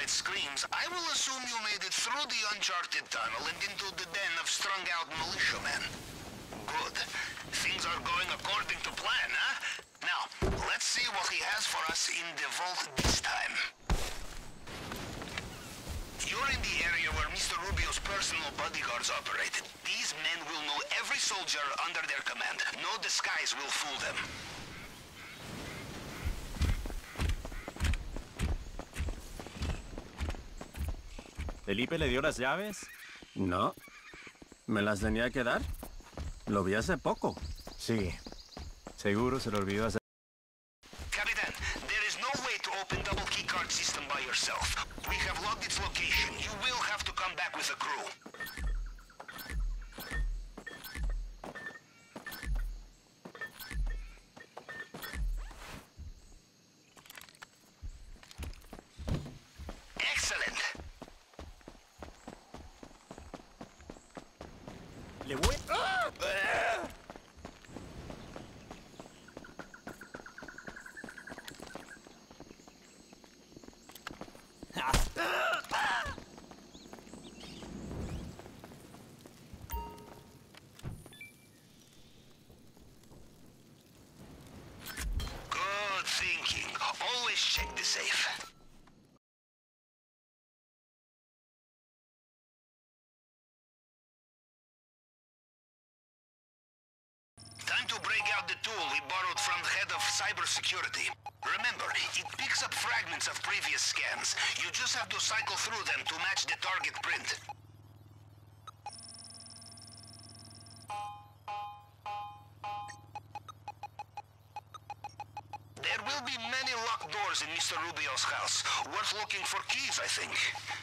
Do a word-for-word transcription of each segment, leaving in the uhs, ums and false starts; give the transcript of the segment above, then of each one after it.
quiet screams, I will assume you made it through the uncharted tunnel and into the den of strung-out militiamen. Good. Things are going according to plan, huh? Now, let's see what he has for us in the vault this time. You're in the area where Mister Rubio's personal bodyguards operated. These men will know every soldier under their command. No disguise will fool them. ¿Felipe le dio las llaves? No. ¿Me las tenía que dar? Lo vi hace poco. Sí. Seguro se lo olvidó hacer. Capitán, there is no way to open double keycard system by yourself. We have logged its location. You will have to come back with a crew. Excellent. Le voy... ¡Ah! Good thinking. Always check the safe. Time to break out the tool we borrowed from the head of cybersecurity. Remember, it picks up fragments of previous scans. You just have to cycle through them to match the target print. There will be many locked doors in Mister Rubio's house. Worth looking for keys, I think.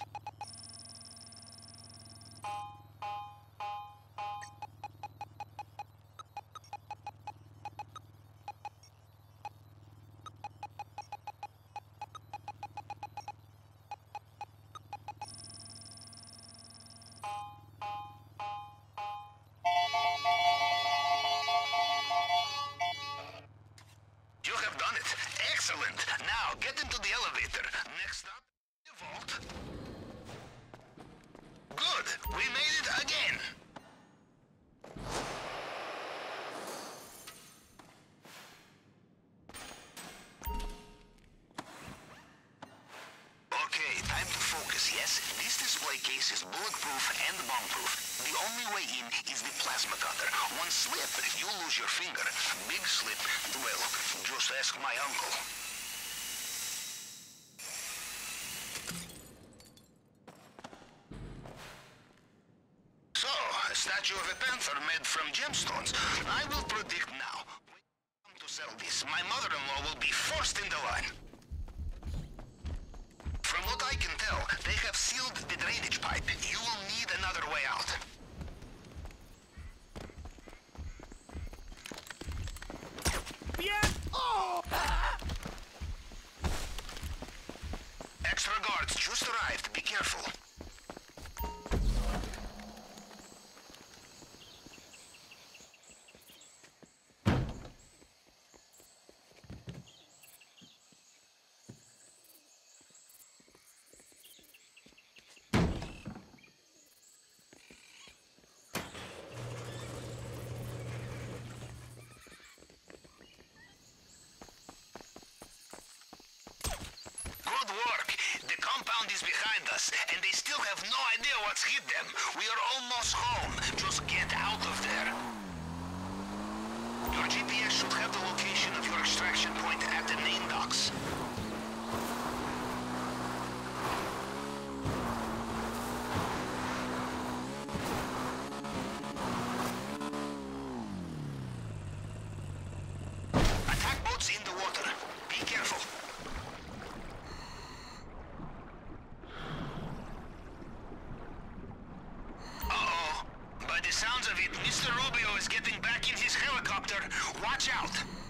You have done it. Excellent. Now, get into the elevator. Next stop, the vault. Good. We made it again. Okay, time to focus, yes? This display case is bulletproof and bomb-proof. The only way in is the plasma cutter. One slip, you lose your finger. Big slip, well, just ask my uncle. So, a statue of a panther made from gemstones. I will predict now. When I come to sell this, my mother-in-law will be first in the line. From what I can tell, they have sealed the drainage pipe. You will need another way out. Extra guards just arrived. Be careful. Good work. The compound is behind us, and they still have no idea what's hit them. We are almost home. Just get out of there. Your G P S should have the location of your extraction point at the main docks. Attack boats in the water. Be careful. Uh-oh. By the sounds of it, Mister Rubio is getting back in his helicopter. Watch out!